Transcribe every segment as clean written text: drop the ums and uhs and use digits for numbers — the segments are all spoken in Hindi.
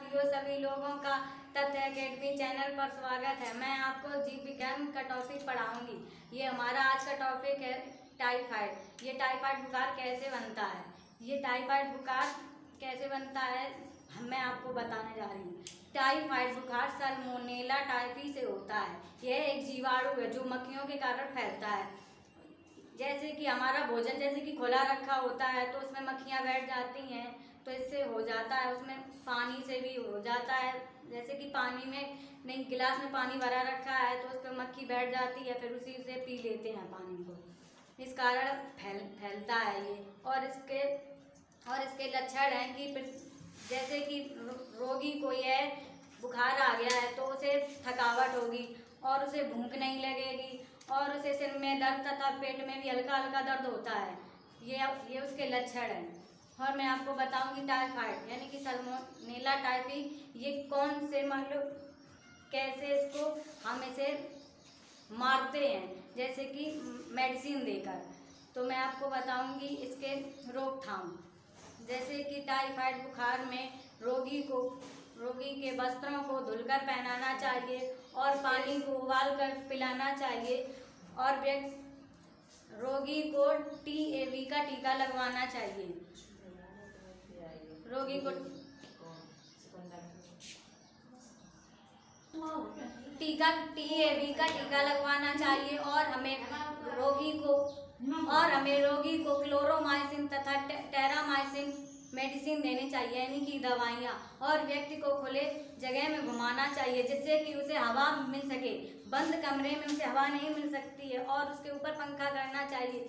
साथियों, सभी लोगों का तथ्य अकेडमी चैनल पर स्वागत है। मैं आपको जीव विज्ञान का टॉपिक पढ़ाऊंगी। ये हमारा आज का टॉपिक है टाइफाइड। ये टाइफाइड बुखार कैसे बनता है? ये टाइफाइड बुखार कैसे बनता है मैं आपको बताने जा रही हूँ। टाइफाइड बुखार सल्मोनेला टाइफी से होता है। यह एक जीवाणु है जो मक्खियों के कारण फैलता है। जैसे कि हमारा भोजन जैसे कि खुला रखा होता है तो उसमें मक्खियाँ बैठ जाती हैं, तो इससे हो जाता है। उसमें पानी से भी हो जाता है। जैसे कि पानी में नहीं, गिलास में पानी भरा रखा है तो उस पर मक्खी बैठ जाती है, फिर उसी से पी लेते हैं पानी को। इस कारण फैलता है ये। और इसके लक्षण हैं कि जैसे कि रोगी को यह बुखार आ गया है तो उसे थकावट होगी और उसे भूख नहीं लगेगी और उसे सिर में दर्द तथा पेट में भी हल्का हल्का दर्द होता है। ये उसके लक्षण हैं। और मैं आपको बताऊंगी टाइफाइड यानी कि सल्मोनेला टाइफी ये कौन से मतलब कैसे इसको हम इसे मारते हैं, जैसे कि मेडिसिन देकर। तो मैं आपको बताऊंगी इसके रोकथाम। जैसे कि टाइफाइड बुखार में रोगी के वस्त्रों को धुलकर पहनाना चाहिए और पानी को उबालकर पिलाना चाहिए और रोगी को TAV का टीका लगवाना चाहिए। रोगी को TAV का टीका लगवाना चाहिए और हमें रोगी को क्लोरोमाइसिन तथा टेरामाइसिन मेडिसिन देनी चाहिए यानी कि दवाइयाँ। और व्यक्ति को खुले जगह में घुमाना चाहिए जिससे कि उसे हवा मिल सके। बंद कमरे में उसे हवा नहीं मिल सकती है और उसके ऊपर पंखा करना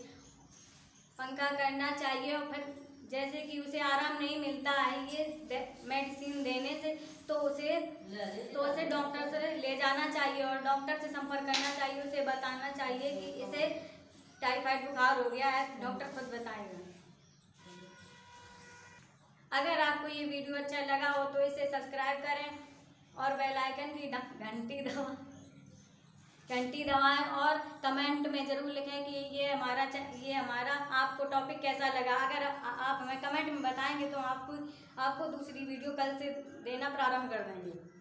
चाहिए। और फिर जैसे कि उसे आराम नहीं मिलता है ये मेडिसिन देने से तो उसे डॉक्टर से ले जाना चाहिए और डॉक्टर से संपर्क करना चाहिए। उसे बताना चाहिए कि इसे टाइफाइड बुखार हो गया है, डॉक्टर खुद बताएगा। अगर आपको ये वीडियो अच्छा लगा हो तो इसे सब्सक्राइब करें और बेल आइकन की घंटी दबाएं और कमेंट में ज़रूर लिखें कि ये हमारा आपको टॉपिक कैसा लगा। अगर आप हमें कमेंट में बताएंगे तो आपको दूसरी वीडियो कल से देना प्रारंभ कर देंगे।